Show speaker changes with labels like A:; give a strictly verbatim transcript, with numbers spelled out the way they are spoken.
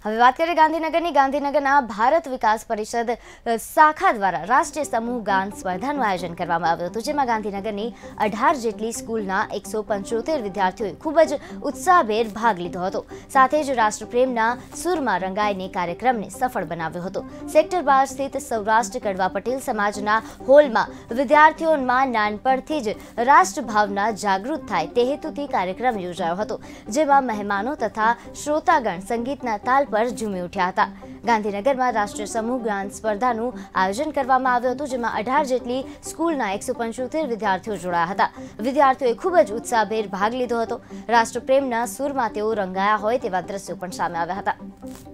A: હવે વાત કરીએ ગાંધીનગરની ગાંધીનગરના ભારત વિકાસ પરિષદ શાખા દ્વારા રાષ્ટ્રીય સમૂહ ગાન સ્પર્ધાનું આયોજન કરવામાં આવ્યું હતું, જેમાં ગાંધીનગરની અઢાર જેટલી સ્કૂલના એકસો પંચોતેર વિદ્યાર્થીઓએ ખૂબ જ ઉત્સાહભેર ભાગ લીધો હતો. સાથે જ રાષ્ટ્રપ્રેમના સૂરમાં રંગાઈને કાર્યક્રમને સફળ બનાવ્યો હતો. સેક્ટર બાર સ્થિત સૌરાષ્ટ્ર કડવા પટેલ સમાજના હોલમાં વિદ્યાર્થીઓમાં નાનપણથી જ રાષ્ટ્રભાવના જાગૃત થાય તે હેતુથી કાર્યક્રમ યોજાયો હતો, જેમાં મહેમાનો તથા શ્રોતાગણ સંગીતના તાલ પર ઝૂમી ઉઠ્યા હતા. ગાંધીનગરમાં રાષ્ટ્રીય સમૂહ ગાન સ્પર્ધાનું આયોજન કરવામાં આવ્યું હતું, જેમાં અઢાર જેટલી સ્કૂલના એકસો પંચોતેર વિદ્યાર્થીઓ જોડાયા હતા. વિદ્યાર્થીઓએ ખૂબ જ ઉત્સાહભેર ભાગ લીધો હતો. રાષ્ટ્રપ્રેમના સૂરમાં તેઓ રંગાયા હોય તેવા દ્રશ્યો પણ સામે આવ્યા હતા.